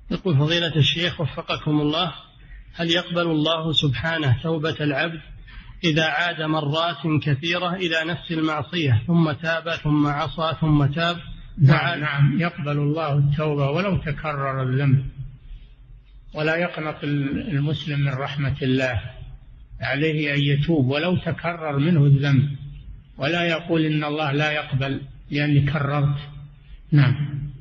يقول فضيلة الشيخ وفقكم الله، هل يقبل الله سبحانه توبة العبد إذا عاد مرات كثيرة إلى نفس المعصية ثم تاب ثم عصى ثم تاب؟ نعم يقبل الله التوبة ولو تكرر الذنب، ولا يقنط المسلم من رحمة الله، عليه أن يتوب ولو تكرر منه الذنب، ولا يقول إن الله لا يقبل لأني كررت. نعم.